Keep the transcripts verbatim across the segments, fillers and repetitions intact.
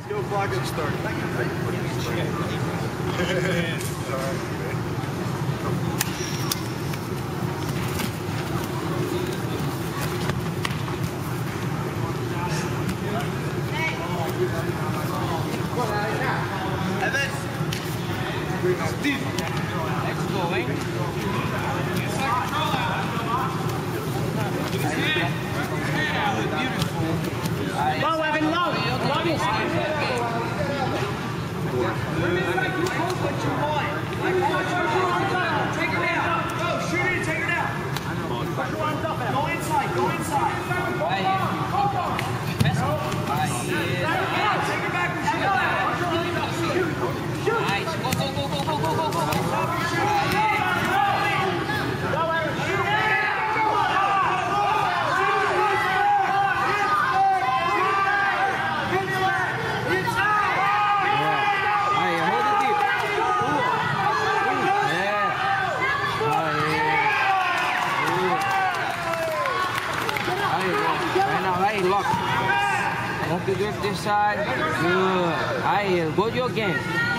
Let's go clock and start. Steve. Let's go, eh? Low, Evan, low. Low. Take her down. Go, shoot it and take her down. Go inside, go inside. Take her back and shoot it. Nice. Go, go, go, go, go, go, go, go. Lock. Hope you grip this side. Good. Aí, go to your game.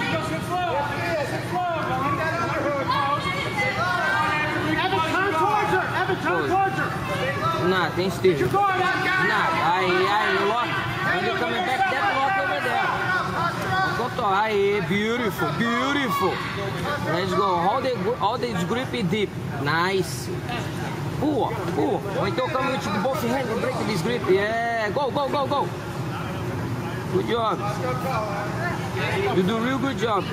Evan, turn towards her. Evan, turn towards her. Nah, tem Steve. Nah, aí, aí, lock. When you coming back, that lock over there. Go to, aí, beautiful, beautiful. Let's go. Hold the, hold this grip deep. Nice. Pull, pull. Or então come with both hands and break this grip. Yeah, go, go, go, go. Good job. You do real good job.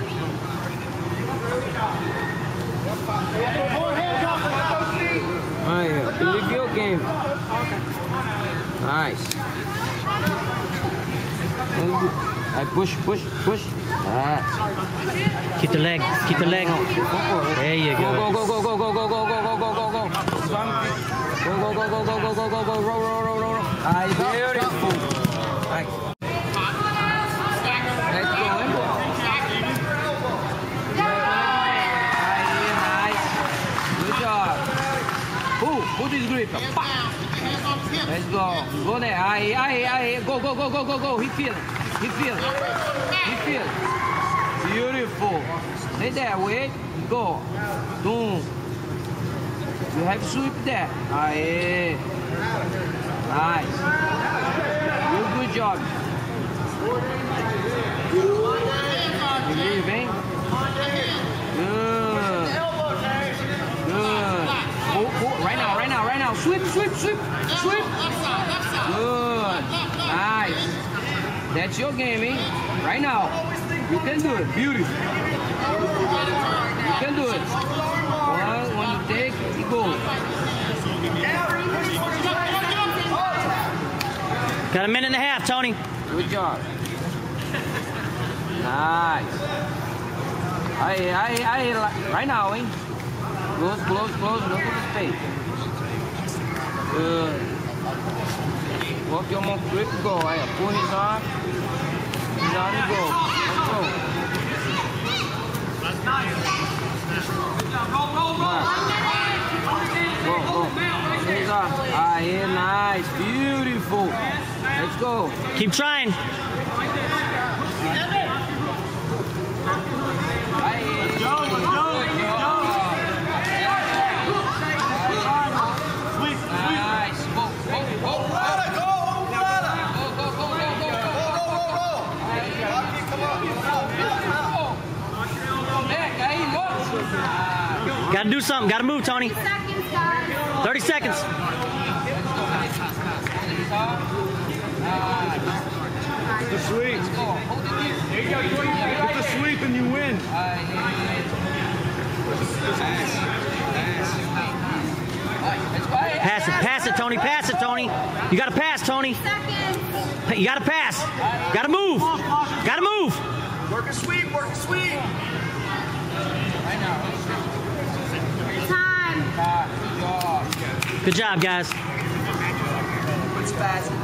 Aí, believe your game. Nice. I push, push, push. Ah. Keep the leg. Keep the leg. There you go. Go, go, go, go, go, go, go, go, go, go, go, go. Go, go, go, go, go, go, go, go, go, roll, roll, roll, roll. Ah, beautiful. Nice. Let's go, eh? Nice. Good job. Pull, pull this grip. Let's go. Go there. Aye, aye, aye. Go, go, go, go, go, go. He feel it. He feel it. He feel it. Beautiful. Stay there. Wait. Go. Boom. You have to sweep there. Aye. Nice. Real good job. Believe, hein? Good. Good. Pull, pull. Right now, right now, right now. Sweep, sweep, sweep, sweep. Good. Nice. That's your game, eh? Right now. You can do it. Beautiful. You can do it. One, when you take, you go. Got a minute and a half, Tony. Good job. Nice. Aye, aye, aye. Right now, eh? Close, close, close. Look at the space. Good. Walk your more grip, go. Aye, pull his arm. His arm, you go. Let's go. That's nice. Roll, roll, roll. Go, go. His arm. Aye, nice. Beautiful. Let's go. Keep trying. Got to do something. Got to move, Tony. thirty seconds. The sweep. There you go. Get the sweep and you win. Pass it. Pass it, Tony. Pass it, Tony. You got to pass, Tony. You got to pass. Got to move. Got to move. Work a sweep, work a sweep. Good job, guys. It's fast.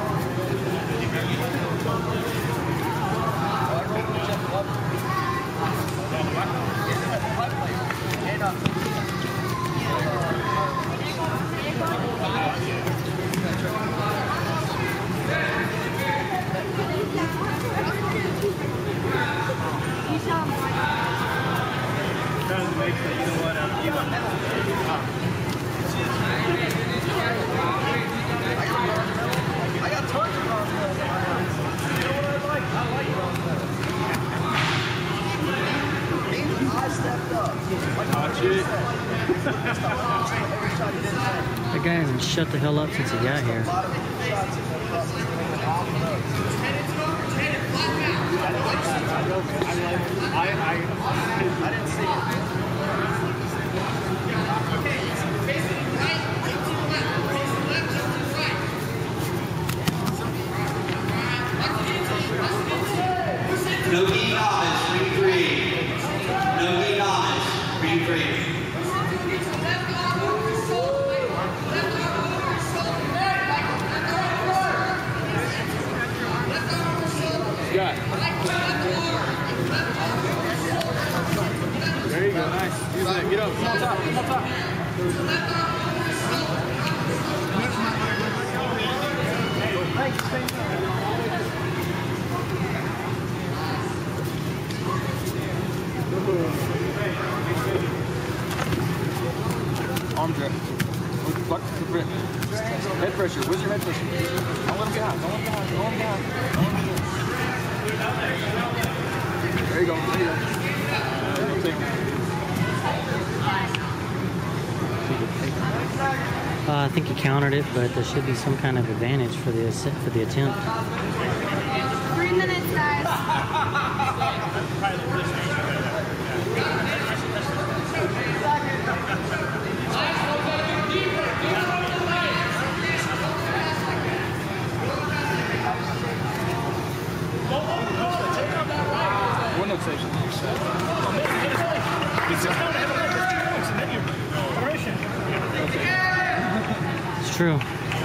been shut the hell up since he got here. I, I, I didn't see it. Nogi Thomas, ring three. Nogi Thomas, ring three. Scott. There you go, nice. Use that. Get up. Come on top. Come on top. Arm grip. Fuck the grip. Head pressure. Where's your head pressure? Don't let him get out. Don't let him get out. Don't let him get out. Don't let him get out. There you go. There you go. Take it. Uh, I think he countered it, but there should be some kind of advantage for the for the attempt. Three minutes, guys. One note section. It's true.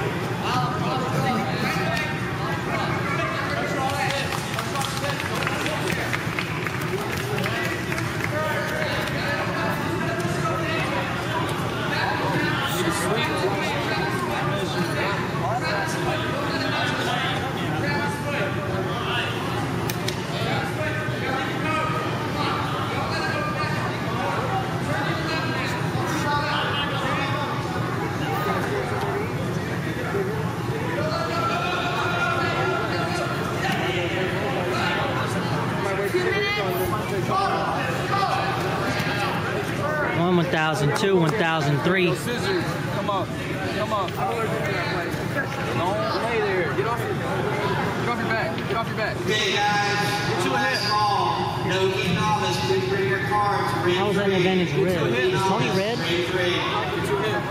One, one thousand two, one thousand three. Scissors. Come up. Come up. Don't lay there. Get off your, get off your back. Get off your back. Okay, guys. One last call. Nogi Thomas, please bring your cards. How was that an advantage red? Is Tony red? Ring three. Get your hip.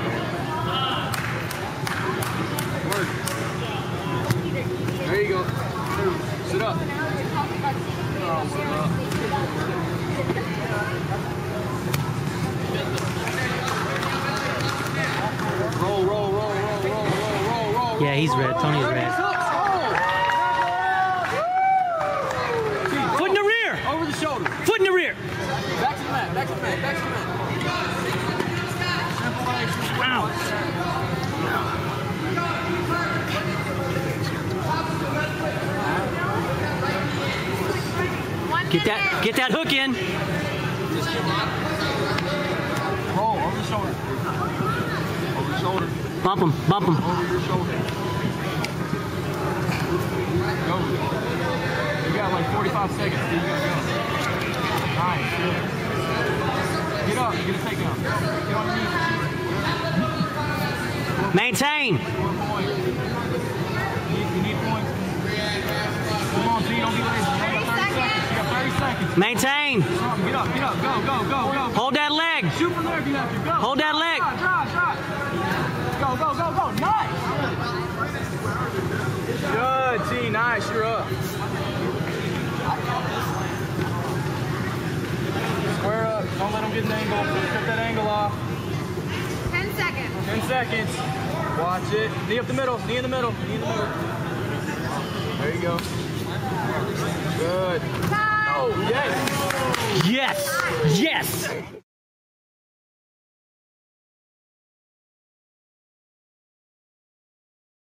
Work. There you go. Sit up. Oh, sit up. Roll, roll, roll, roll, roll, roll, roll, roll. Yeah, he's red. Tony's red. Foot in the rear. Over the shoulder. Foot in the rear. Back to the mat. Back to the mat. Back to the mat. Ow. Get that, get that hook in. Roll over the shoulder. Over the shoulder. Bump him, bump him. Over your shoulder. Go. You got like forty-five seconds. You gotta go. Nice. Good. Get up. Get a takedown. Get on your knees. Maintain. One point. You need, you need points. Come on, G. Don't be lazy. You got thirty seconds. You got thirty seconds. Maintain. Get up. Get up. Go. Go. Go. Go. Hold that leg. Shoot from there if you have to. Go. Hold that leg. Drive. Drive. Drive. Go. Go. Go. Go. Nice. Good, T. Nice. You're up. Square up. Don't let them get an angle. Cut that angle off. Ten seconds. Ten seconds. Watch it. Knee up the middle. Knee in the middle. Knee in the middle. There you go. Good. Time. Oh, yes. Yes. Yes.